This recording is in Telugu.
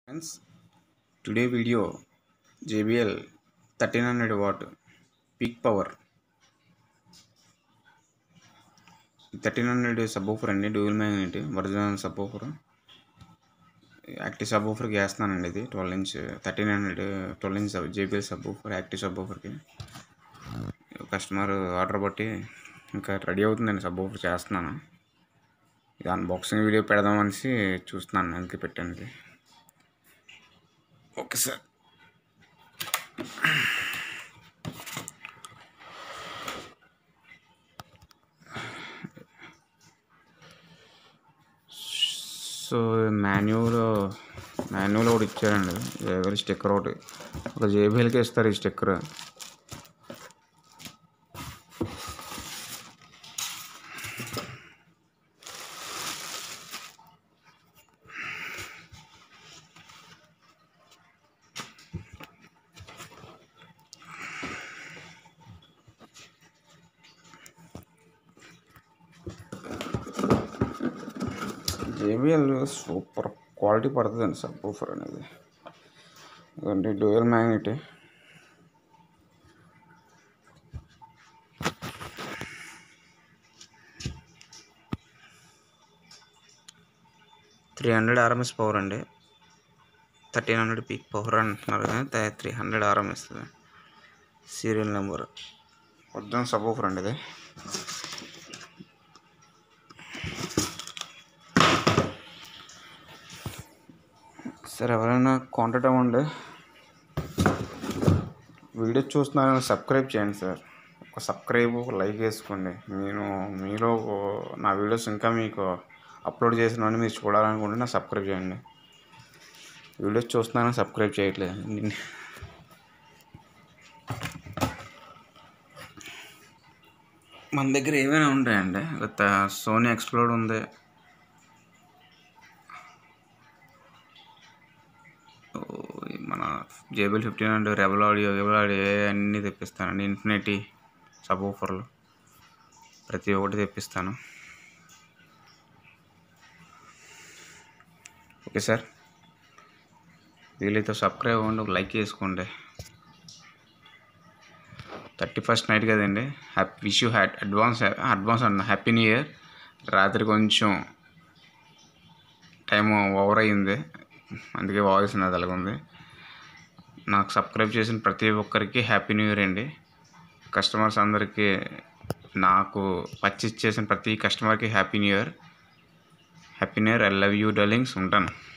Friends, today video JBL 1300 watt peak power 1300 subwoofer అండి. Dual magnet original subwoofer. Active సబ్వూఫర్కి వేస్తున్నానండి. ఇది 12 inch 1300 12 inch JBL subwoofer active సబ్వూఫర్కి. కస్టమర్ ఆర్డర్ బట్టి ఇంకా రెడీ అవుతుందండి. సబ్వూఫర్ చేస్తున్నాను. ఇది అన్బాక్సింగ్ వీడియో పెడదామనేసి చూస్తున్నాను. అందుకే పెట్టాను ఇది. Okay sir. సో మాన్యువల్ ఒకటి ఇచ్చారండి. JBL స్టిక్కర్ ఒకటి, ఒక JBLకి ఇస్తారు ఈ స్టిక్కర్. JBL సూపర్ క్వాలిటీ పడుతుందండి సబ్వూఫర్ అనేది. ఎందుకంటే డ్యూయల్ మ్యాగ్నెట్, RMS పవర్ అండి. 1300 పీక్ పవర్ అంటున్నారు కానీ 300 RMS serial number. Original subwoofer అండి ఇది. సార్ ఎవరైనా కాంటాక్ట్ అవ్వండి. వీడియో చూస్తున్నారని సబ్స్క్రైబ్ చేయండి సార్. ఒక సబ్స్క్రైబ్, ఒక లైక్ వేసుకోండి. మీలో నా వీడియోస్ ఇంకా మీకు అప్లోడ్ చేసినవన్నీ మీరు చూడాలనుకుంటే నా సబ్స్క్రైబ్ చేయండి. వీడియోస్ చూస్తున్నారని సబ్స్క్రైబ్ చేయట్లేదు. మన దగ్గర ఏమైనా ఉంటాయండి. సోనీ ఎక్స్ప్లోడ్ ఉంది, మన JBL 1500 rebal ఆడియో అన్నీ తెప్పిస్తానండి. ఇన్ఫినిటీ సబ్వూఫర్లు ప్రతి ఒక్కటి తెప్పిస్తాను. Okay sir. వీళ్ళైతే సబ్స్క్రైబ్ అవ్వండి, ఒక లైక్ చేసుకోండి. 31st నైట్ కదండి. విష్ యూ అడ్వాన్స్ అన్న హ్యాపీ న్యూ ఇయర్. రాత్రి కొంచెం టైం ఓవర్ అయ్యింది, అందుకే వాయిస్ నాది అలాగుంది. నాకు సబ్స్క్రైబ్ చేసిన ప్రతి ఒక్కరికి హ్యాపీ న్యూ ఇయర్ అండి. కస్టమర్స్ అందరికీ, నాకు పర్చేస్ చేసిన ప్రతి కస్టమర్కి happy new year. I love you darlings. ఉంటాను.